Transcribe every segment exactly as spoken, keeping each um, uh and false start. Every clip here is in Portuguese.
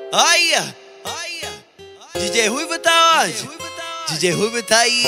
Aí, aí, D J Ruivo tá onde? D J Ruivo tá aí.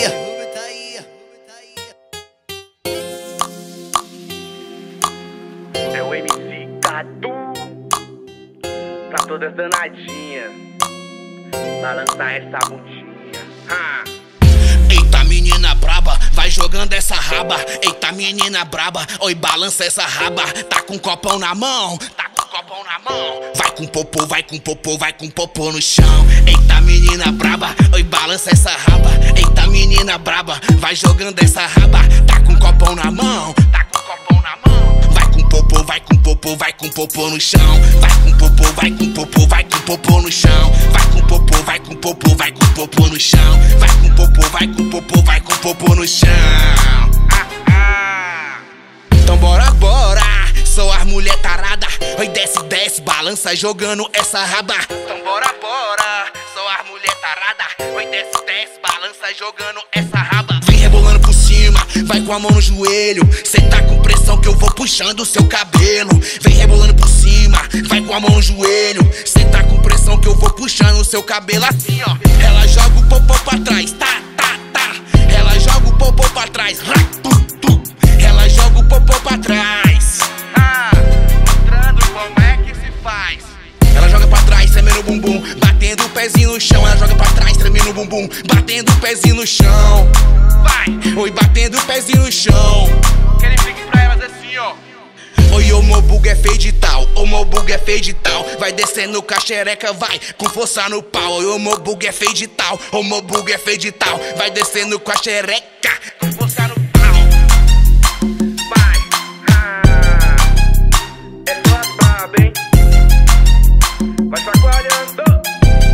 É o M C Cadu pra todas danadinhas, balançar essa bundinha. Ha. Eita menina braba, vai jogando essa raba. Eita menina braba, oi balança essa raba. Tá com copão na mão, tá com copão na mão. Vai com popô, vai com popô, vai com popô no chão. Eita menina braba, oi balança essa raba. Eita menina braba, vai jogando essa raba. Tá com copão na mão, tá com copão na mão. Vai com popô, vai com popô, vai com popô no chão. Vai com popô, vai com popô, vai com popô no chão. Vai com popô, vai com popô, vai com popô no chão. Vai com popô, vai com popô, vai com popô no chão. Ah, ah. Então bora, bora, sou as mulher tarada. Oi desce, desce, balança jogando essa raba. Então bora, bora, sou as mulher tarada. Oi desce, desce, balança jogando essa raba. Vem rebolando por cima, vai com a mão no joelho. Cê tá com pressão que eu vou puxando o seu cabelo. Vem rebolando por cima, vai com a mão no joelho. Cê tá com pressão que eu vou puxando o seu cabelo assim, ó. Ela joga o popô pra trás, tá, tá, tá. Ela joga o popô pra trás, rá, tu, tu. Ela joga o popô pra trás, ah, mostrando como é que se faz. Ela joga pra trás, tremendo o bumbum, batendo o pezinho no chão. Ela joga pra trás, tremendo o bumbum, batendo o pezinho no chão. Vai, oi, batendo o pezinho no chão. Que ele fique pra elas assim, ó. Oi, o meu bug é feio de tal, o meu bug é feio de tal. Vai descendo com a xereca, vai com força no pau. Oi, o meu bug é feio de tal, o meu bug é feio de tal. Vai descendo com a xereca, com força no pau. Vai, ah, é só braba, hein? Vai chacoalhando.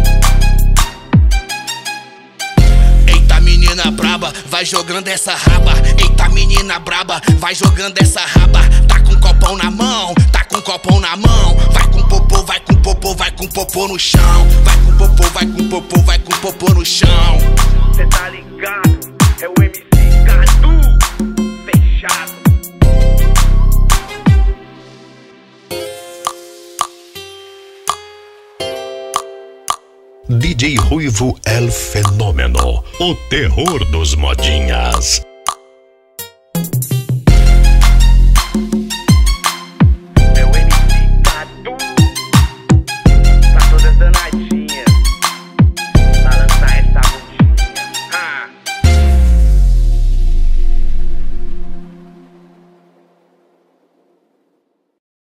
Eita menina braba, vai jogando essa raba. Eita menina braba, vai jogando essa raba. Tá com copão na mão, tá com copão na mão. Vai com popô, vai com popô, vai com popô no chão. Vai com popô, vai com popô, vai com popô no chão. Cê tá ligado? É o M C Cadu, fechado. D J Ruivo El Fenômeno, o terror dos modinhas.